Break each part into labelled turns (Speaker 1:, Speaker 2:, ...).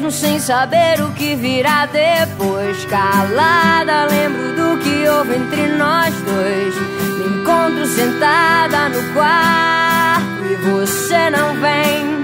Speaker 1: mesmo sem saber o que virá depois. Calada, lembro do que houve entre nós dois. Me encontro sentada no quarto e você não vem.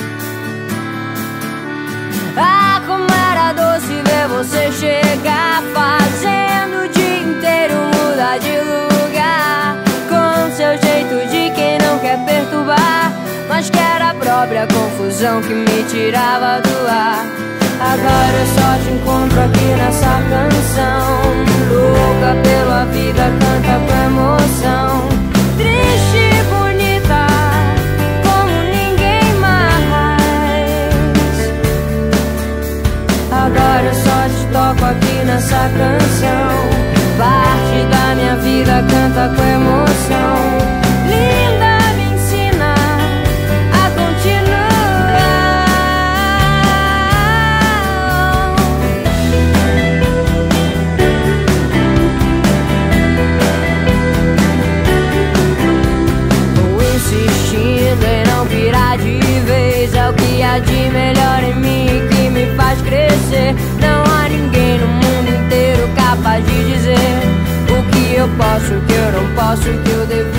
Speaker 1: Ah, como era doce ver você chegar, fazendo o dia inteiro mudar de lugar, com seu jeito de quem não quer perturbar, mas que era a própria confusão que me tirava do ar. Agora eu só te encontro aqui nessa canção, louca pela vida, canta com emoção. Triste e bonita como ninguém mais. Agora eu só te toco aqui nessa canção, parte da minha vida, canta com emoção. Linda, me ensina a continuar. Vou insistindo em não virar de vez, é o que há de melhor em mim que me faz crescer. Não há ninguém no mundo inteiro capaz de dizer o que eu posso, o que eu não posso, o que eu devo